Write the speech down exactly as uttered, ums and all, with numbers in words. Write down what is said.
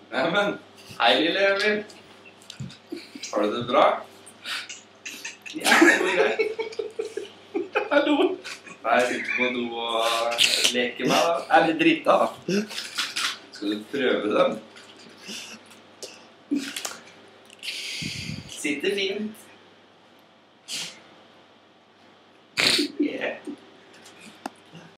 Nei, men, hei lille Emil. Har du det bra? Ja, det går greit. Hallo. Nei, jeg sitter på do og leker meg da. Er litt drita da. Skal du prøve den? Sitter fint.